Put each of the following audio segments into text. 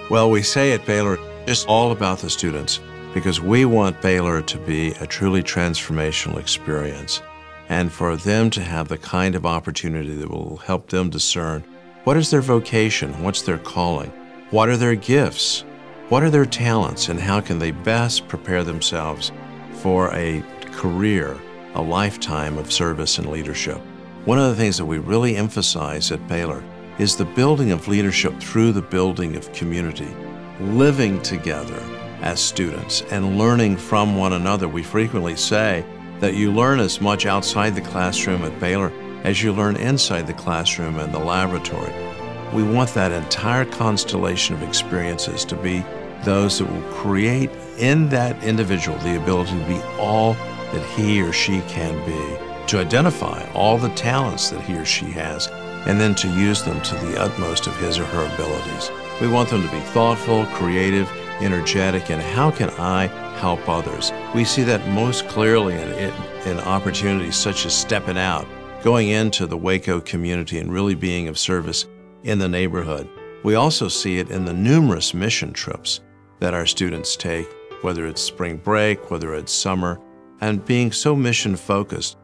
Well, we say at Baylor, it's all about the students because we want Baylor to be a truly transformational experience and for them to have the kind of opportunity that will help them discern what is their vocation, what's their calling, what are their gifts, what are their talents, and how can they best prepare themselves for a career, a lifetime of service and leadership. One of the things that we really emphasize at Baylor is the building of leadership through the building of community, living together as students and learning from one another. We frequently say that you learn as much outside the classroom at Baylor as you learn inside the classroom and the laboratory. We want that entire constellation of experiences to be those that will create in that individual the ability to be all that he or she can be, to identify all the talents that he or she has, and then to use them to the utmost of his or her abilities. We want them to be thoughtful, creative, energetic, and how can I help others? We see that most clearly in opportunities such as stepping out, going into the Waco community and really being of service in the neighborhood. We also see it in the numerous mission trips that our students take, whether it's spring break, whether it's summer, and being so mission focused.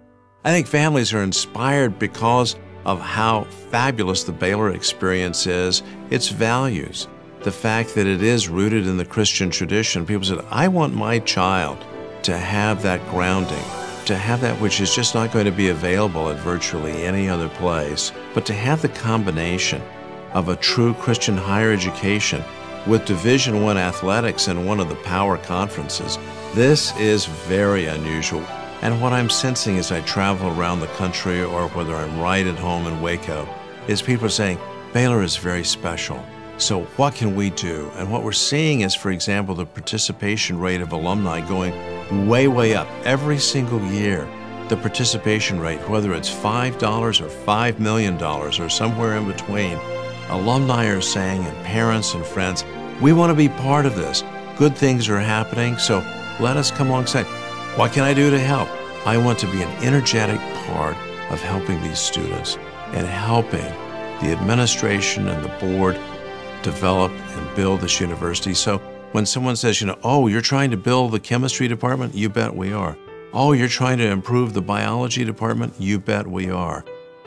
I think families are inspired because of how fabulous the Baylor experience is, its values, the fact that it is rooted in the Christian tradition. People said, I want my child to have that grounding, to have that which is just not going to be available at virtually any other place, but to have the combination of a true Christian higher education with Division I athletics in one of the power conferences. This is very unusual. And what I'm sensing as I travel around the country or whether I'm right at home in Waco is people are saying, Baylor is very special. So what can we do? And what we're seeing is, for example, the participation rate of alumni going way, way up every single year. The participation rate, whether it's $5 or $5 million or somewhere in between, alumni are saying, and parents and friends, we want to be part of this. Good things are happening, so let us come alongside. What can I do to help? I want to be an energetic part of helping these students and helping the administration and the board develop and build this university. So when someone says, oh, you're trying to build the chemistry department, you bet we are. Oh, you're trying to improve the biology department, you bet we are.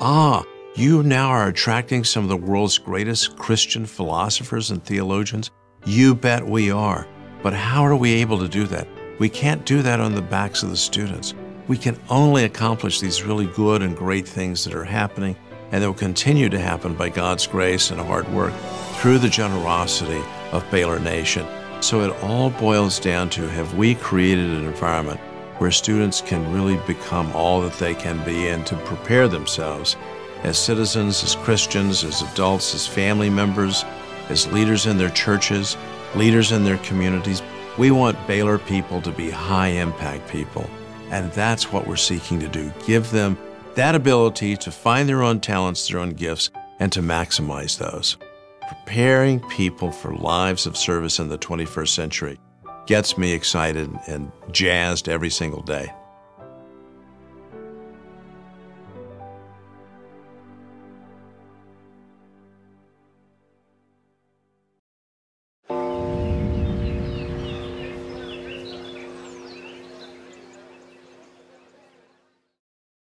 You now are attracting some of the world's greatest Christian philosophers and theologians, you bet we are. But how are we able to do that? We can't do that on the backs of the students. We can only accomplish these really good and great things that are happening and that will continue to happen by God's grace and hard work through the generosity of Baylor Nation. So it all boils down to, have we created an environment where students can really become all that they can be and to prepare themselves as citizens, as Christians, as adults, as family members, as leaders in their churches, leaders in their communities. We want Baylor people to be high-impact people, and that's what we're seeking to do. Give them that ability to find their own talents, their own gifts, and to maximize those. Preparing people for lives of service in the 21st century gets me excited and jazzed every single day.